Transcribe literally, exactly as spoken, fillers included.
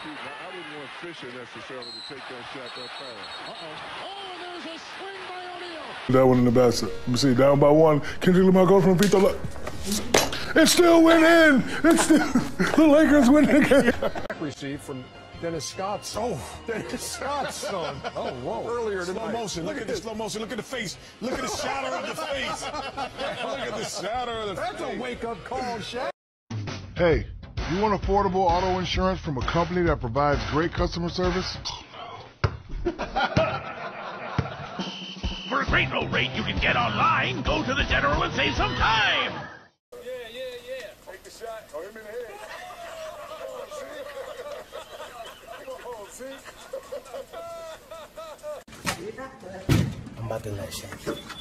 I wouldn't want Fisher necessarily to take that shot that far. Uh-oh. Oh, and there's a swing by O'Neal. That one in the basket. Let me see, down by one. Kendrick Lamar goes from the free throw. It still went in. It's still, the Lakers win again. Receive from Dennis Scott's. Oh, Dennis Scott's son. Oh, whoa. Earlier tonight. Slow motion. Look, look at the slow motion. Look at the face. Look at the shadow of the face. Look at the shadow of the That's face. That's a wake-up call, Shaq. Hey, you want affordable auto insurance from a company that provides great customer service? For a great low rate you can get online, go to the General and save some time. Yeah, yeah, yeah. Take the shot. Oh, him in the head. Oh, see? Oh, see? I'm about to let Shaq.